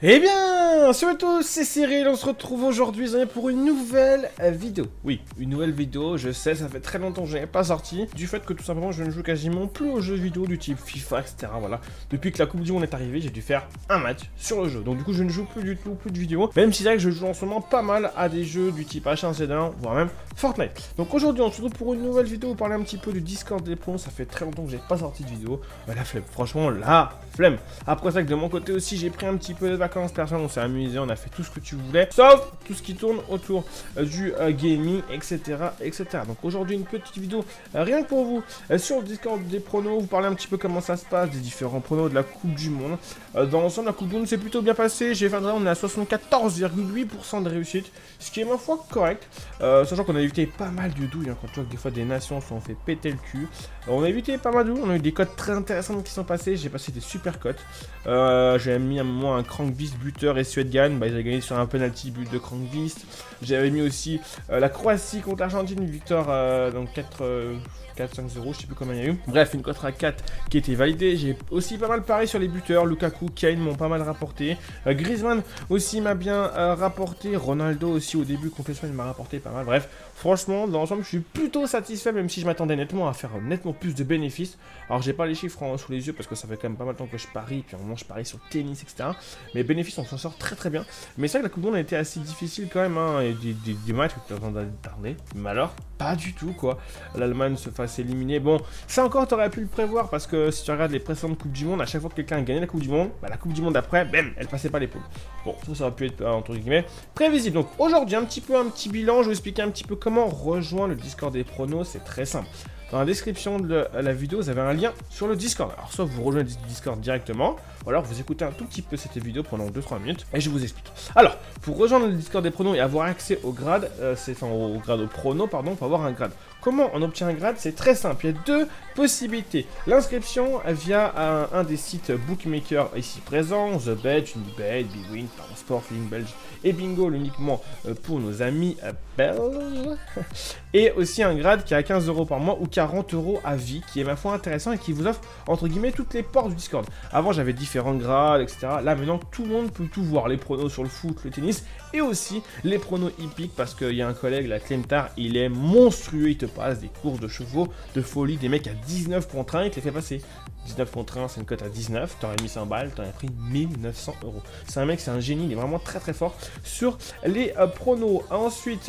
Eh bien, salut à tous, c'est Cyril, on se retrouve aujourd'hui pour une nouvelle vidéo. Oui, une nouvelle vidéo, je sais, ça fait très longtemps que je n'ai pas sorti, du fait que tout simplement je ne joue quasiment plus aux jeux vidéo du type FIFA, etc. Voilà, depuis que la Coupe du Monde est arrivée, j'ai dû faire un match sur le jeu. Donc du coup, je ne joue plus du tout, plus de vidéos, même si c'est vrai que je joue en ce moment pas mal à des jeux du type H1Z1, voire même Fortnite. Donc aujourd'hui, on se retrouve pour une nouvelle vidéo, pour parler un petit peu du Discord des pros. Ça fait très longtemps que j'ai pas sorti de vidéo. La flemme, franchement, la flemme. Après ça, que de mon côté aussi, j'ai pris un petit peu de vacances, personne, on s'est amusé, on a fait tout ce que tu voulais, sauf tout ce qui tourne autour du gaming, etc., etc. Donc aujourd'hui, une petite vidéo rien que pour vous sur le Discord des pronos, vous parler un petit peu comment ça se passe, des différents pronos de la Coupe du Monde. Dans l'ensemble, la Coupe du Monde s'est plutôt bien passée. J'ai fait on est à 74,8% de réussite, ce qui est ma foi correct, sachant qu'on a évité pas mal de douilles, hein, quand tu vois que des fois des nations se sont fait péter le cul. On a évité pas mal de douilles, on a eu des cotes très intéressantes qui sont passées, j'ai passé des super cotes. J'avais mis à un moment un Krankbeast buteur et Suède gagne, ils avaient gagné sur un penalty but de Krankbeast. J'avais mis aussi la Croatie contre l'Argentine, une victoire donc 4-5-0, je sais plus combien il y a eu. Bref, une cote à 4 qui était validée. J'ai aussi pas mal parié sur les buteurs. Lukaku, Kane m'ont pas mal rapporté. Griezmann aussi m'a bien rapporté. Ronaldo aussi au début contre l'Espagne m'a rapporté pas mal. Bref, franchement, dans l'ensemble, je suis plutôt satisfait, même si je m'attendais nettement à faire nettement plus de bénéfices. Alors, j'ai pas les chiffres sous les yeux parce que ça fait quand même pas mal de temps que je parie. Puis à un moment, je parie sur tennis, etc. Mais bénéfices, on s'en sort très très bien. Mais c'est vrai que la Coupe du Monde a été assez difficile quand même. Hein, et des matchs que tu attendais tarder. Mais alors, pas du tout quoi. L'Allemagne se fasse éliminer. Bon, ça encore, tu aurais pu le prévoir parce que si tu regardes les précédentes Coupes du Monde, à chaque fois que quelqu'un a gagné la Coupe du Monde, la Coupe du Monde après, bam, elle passait pas les poules. Bon, ça aurait pu être entre guillemets prévisible. Donc aujourd'hui, un petit bilan. Je vais vous expliquer un petit peu comment rejoindre le Discord des pronos. C'est très simple. Dans la description de la vidéo, vous avez un lien sur le Discord. Alors, soit vous rejoignez le Discord directement, ou alors vous écoutez un tout petit peu cette vidéo pendant 2-3 minutes, et je vous explique. Alors, pour rejoindre le Discord des pronos et avoir accès au grade, au grade au pronos, pardon, pour avoir un grade. Comment on obtient un grade? C'est très simple. Il y a deux possibilités. L'inscription via un des sites bookmakers ici présents, TheBet, Unibet, Bwin, Sport, Feeling Belge et Bingo, uniquement pour nos amis belges. Et aussi un grade qui est à 15 € par mois ou 40 € à vie, qui est ma foi intéressant et qui vous offre entre guillemets toutes les portes du Discord. Avant j'avais différents grades, etc. Là maintenant tout le monde peut tout voir, les pronos sur le foot, le tennis et aussi les pronos hippiques parce qu'il y a un collègue, la Clemtar, il est monstrueux, il te passe des courses de chevaux de folie, des mecs à 19 contre 1, il te les fait passer. 19 contre 1, c'est une cote à 19, t'aurais mis 100 balles, t'aurais pris 1900 €. C'est un mec, c'est un génie, il est vraiment très très fort sur les pronos. Ensuite,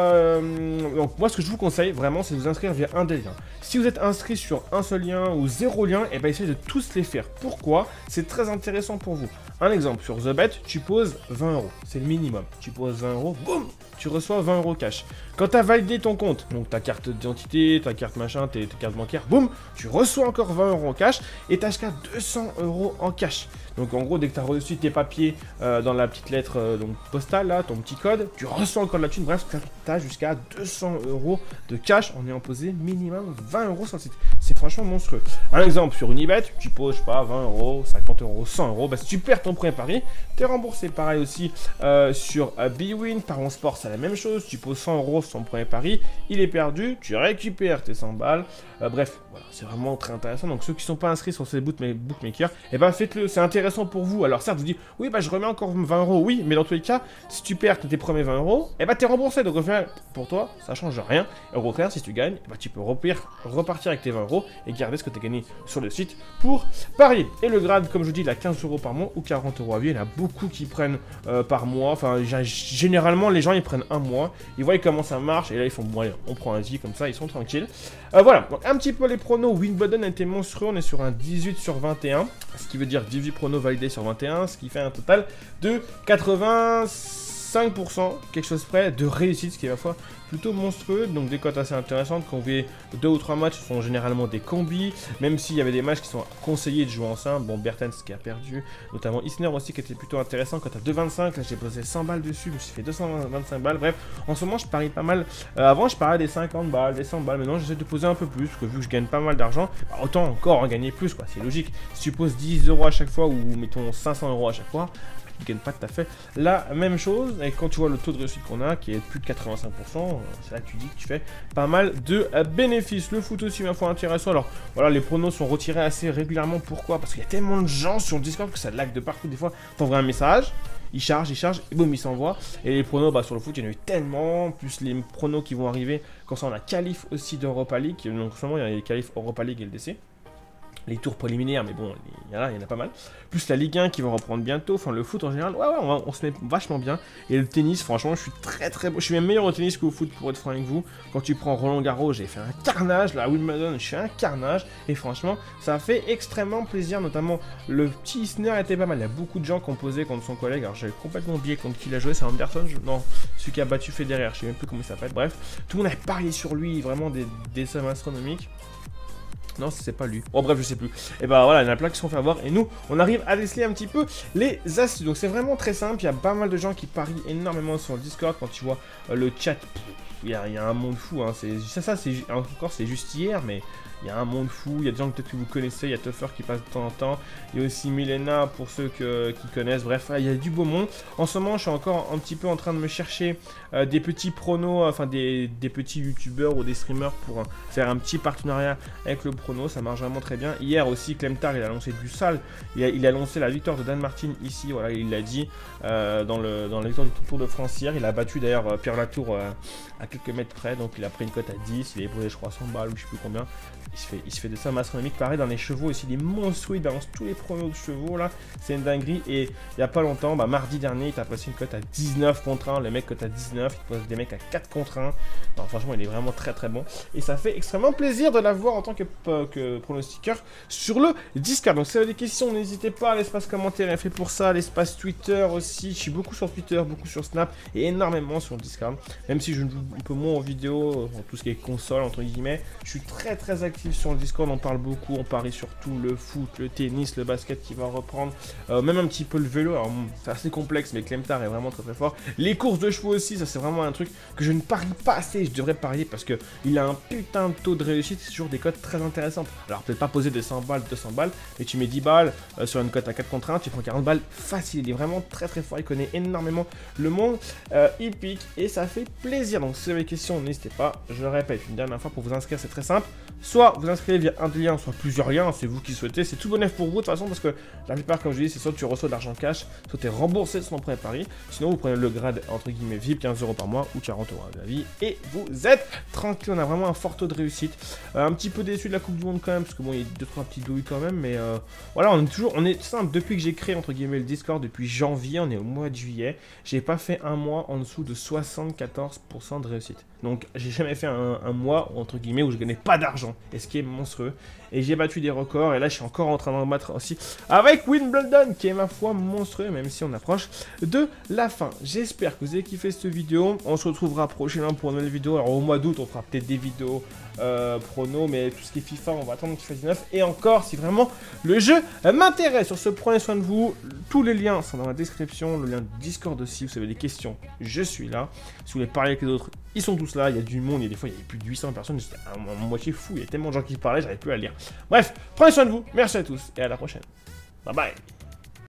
donc moi ce que je vous conseille vraiment, c'est de vous inscrire via un des liens. Si vous êtes inscrit sur un seul lien ou 0 lien, et ben essayez de tous les faire. Pourquoi? C'est très intéressant pour vous. Un exemple, sur TheBet, tu poses 20 €, c'est le minimum. Tu poses 20 €, boum, tu reçois 20 € cash. Quand tu as validé ton compte, donc ta carte d'identité, ta carte machin, tes cartes bancaires, boum, tu reçois encore 20 € en cash et tu as jusqu'à 200 € en cash. Donc en gros, dès que tu as reçu tes papiers dans la petite lettre donc postale, là, ton petit code, tu reçois encore de la thune. Bref, tu as jusqu'à 200 € de cash en ayant posé minimum 20 € sur le site. C'est franchement monstrueux. Un exemple, sur Unibet, tu poses, je sais pas, 20 €, 50 €, 100 €, bah, si tu perds ton premier pari, tu es remboursé. Pareil aussi sur Bwin, Parion Sport, c'est la même chose. Tu poses 100 € sur ton premier pari, il est perdu, tu récupères tes 100 balles. Bref, voilà, c'est vraiment très intéressant. Donc ceux qui ne sont pas inscrits sur ces bookmakers, eh ben faites-le, c'est intéressant pour vous. Alors certes, vous dites, oui, bah je remets encore 20 €, oui, mais dans tous les cas, si tu perds tes premiers 20 €, eh ben t'es remboursé. Donc au final, pour toi, ça change rien. Et au contraire, si tu gagnes, eh ben, tu peux repartir avec tes 20 € et garder ce que tu as gagné sur le site pour parier. Et le grade, comme je dis, il a 15 € par mois ou 40 € à vie. Il y en a beaucoup qui prennent par mois. Enfin, généralement, les gens, ils prennent un mois. Ils voient comment ça marche et là, ils font, bon, allez, on prend un vie comme ça, ils sont tranquilles. Voilà, donc un petit peu les pronos. Wimbledon a été monstrueux, on est sur un 18 sur 21, ce qui veut dire 18 pronos validés sur 21, ce qui fait un total de 85%, quelque chose près, de réussite, ce qui est à la fois plutôt monstrueux. Donc des cotes assez intéressantes. Quand vous voyez 2 ou 3 matchs, ce sont généralement des combis, même s'il y avait des matchs qui sont conseillés de jouer en simple. Bon, Bertens qui a perdu, notamment Isner aussi qui était plutôt intéressant. Quand tu as 2,25, là j'ai posé 100 balles dessus, je me suis fait 225 balles. Bref, en ce moment je parie pas mal. Avant je pariais des 50 balles, des 100 balles, maintenant j'essaie de poser un peu plus, parce que vu que je gagne pas mal d'argent, bah, autant encore en gagner plus, quoi. C'est logique. Si tu poses 10 € à chaque fois, ou mettons 500 € à chaque fois, ils gagnent pas tout à fait la même chose. Et quand tu vois le taux de réussite qu'on a, qui est de plus de 85%, c'est là que tu dis que tu fais pas mal de bénéfices. Le foot aussi, une info intéressante. Alors voilà, les pronos sont retirés assez régulièrement. Pourquoi? Parce qu'il y a tellement de gens sur le Discord que ça lag de partout. Des fois, t'envoies un message, il charge, et boum, il s'envoie. Et les pronos, bah, sur le foot, il y en a eu tellement, plus les pronos qui vont arriver quand ça, on a qualif aussi d'Europa League. Donc, en ce moment, il y a les qualifs Europa League et LDC. Les tours préliminaires, mais bon, il y en a pas mal. Plus la Ligue 1 qui va reprendre bientôt. Enfin, le foot en général, ouais, on se met vachement bien. Et le tennis, franchement, je suis très bon. Je suis même meilleur au tennis qu'au foot, pour être franc avec vous. Quand tu prends Roland Garros, j'ai fait un carnage. Là, Wimbledon, je fais un carnage. Et franchement, ça a fait extrêmement plaisir. Notamment, le petit Isner était pas mal. Il y a beaucoup de gens qui ont posé contre son collègue. Alors, j'avais complètement oublié contre qui il a joué. C'est Anderson. Non, celui qui a battu Federer. Je sais même plus comment il s'appelle. Bref, tout le monde avait parié sur lui. Vraiment des sommes astronomiques. Non, c'est pas lui. Bon, bref, je sais plus. Et bah voilà, il y en a plein qui se sont fait avoir. Et nous, on arrive à déceler un petit peu les astuces. Donc, c'est vraiment très simple. Il y a pas mal de gens qui parient énormément sur le Discord. Quand tu vois le chat, il y a un monde fou. Hein. C'est juste hier, mais il y a un monde fou. Il y a des gens peut-être que vous connaissez. Il y a Tuffer qui passe de temps en temps. Il y a aussi Milena pour ceux qui connaissent. Bref, il y a du beau monde. En ce moment, je suis encore un petit peu en train de me chercher des petits pronos, enfin des petits youtubeurs ou des streamers pour faire un petit partenariat avec le prono. Ça marche vraiment très bien. Hier aussi, Clemtar, il a annoncé du sale. Il a annoncé la victoire de Dan Martin ici. Voilà, il l'a dit dans la victoire du Tour de France hier. Il a battu d'ailleurs Pierre Latour à quelques mètres près. Donc, il a pris une cote à 10. Il a épaulé, je crois, 100 balles ou je sais plus combien. Il se fait des sommes astronomiques. Pareil, dans les chevaux aussi, des monstrueux. Il balance tous les pronos de chevaux là. C'est une dinguerie. Et il n'y a pas longtemps, mardi dernier, il t'a passé une cote à 19 contre 1. Le mec cote à 19. Il pose des mecs à 4 contre 1. Non, franchement, il est vraiment très bon. Et ça fait extrêmement plaisir de l'avoir en tant que pronostiqueur sur le Discord. Donc, si vous avez des questions, n'hésitez pas. L'espace commentaire est fait pour ça. L'espace Twitter aussi. Je suis beaucoup sur Twitter, beaucoup sur Snap et énormément sur le Discord. Même si je joue un peu moins en vidéo, en tout ce qui est console, entre guillemets, je suis très actif sur le Discord. On parle beaucoup, on parie sur tout, le foot, le tennis, le basket qui va reprendre, même un petit peu le vélo. Alors c'est assez complexe, mais Clemtar est vraiment très fort. Les courses de chevaux aussi, ça c'est vraiment un truc que je ne parie pas assez. Je devrais parier parce que il a un putain de taux de réussite, c'est toujours des cotes très intéressantes. Alors peut-être pas poser des 100 balles, 200 balles, mais tu mets 10 balles sur une cote à 4 contre 1, tu prends 40 balles facile. Il est vraiment très fort, il connaît énormément le monde hippique et ça fait plaisir. Donc si vous avez des questions, n'hésitez pas. Je le répète une dernière fois, pour vous inscrire c'est très simple. Soit vous inscrivez via un lien, soit plusieurs liens, c'est vous qui souhaitez. C'est tout bénéf pour vous de toute façon parce que la plupart, comme je dis, c'est soit tu reçois de l'argent cash, soit tu es remboursé sur ton premier pari. Sinon, vous prenez le grade entre guillemets VIP, 15 € par mois ou 40 € de la vie et vous êtes tranquille. On a vraiment un fort taux de réussite. Un petit peu déçu de la Coupe du Monde quand même parce que bon, il y a 2-3 petits douilles quand même, mais voilà, on est simple. Depuis que j'ai créé entre guillemets le Discord depuis janvier, on est au mois de juillet, j'ai pas fait un mois en dessous de 74% de réussite. Donc, j'ai jamais fait un mois entre guillemets où je gagnais pas d'argent, et ce qui est monstrueux. Et j'ai battu des records, et là je suis encore en train d'en battre aussi avec Wimbledon, qui est ma foi monstrueux, même si on approche de la fin. J'espère que vous avez kiffé cette vidéo. On se retrouvera prochainement pour une nouvelle vidéo. Alors au mois d'août, on fera peut-être des vidéos prono, mais tout ce qui est FIFA, on va attendre qu'il fasse 19. Et encore, si vraiment le jeu m'intéresse. Sur ce, prenez soin de vous. Tous les liens sont dans la description. Le lien de Discord aussi. Vous avez des questions, je suis là. Si vous voulez parler avec les autres, ils sont tous là. Il y a du monde. Il y a des fois, il y a plus de 800 personnes. C'était à moitié fou. Il y a tellement de gens qui parlaient, j'arrivais plus à lire. Bref, prenez soin de vous. Merci à tous et à la prochaine. Bye bye.